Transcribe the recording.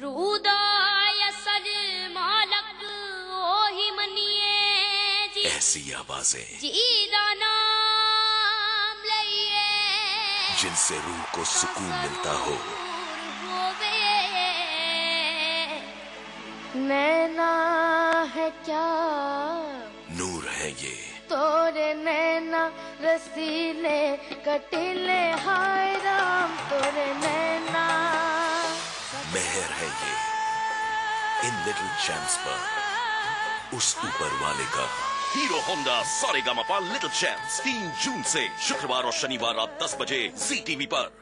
रूदाय सज मालक ओही मनिए जी। ऐसी आवाजें जीदा नाम लइए जिनसे रूह को सुकून मिलता हो। नैना है क्या नूर है ये तोरे नैना रसीले कटीले हाय राम तोरे नैना। मेहर है ये इन लिटिल चैम्प्स पर उस ऊपर वाले का। Hero Honda Sa Re Ga Ma Pa little champs 3 जून से शुक्रवार और शनिवार रात 10 बजे ZTV पर।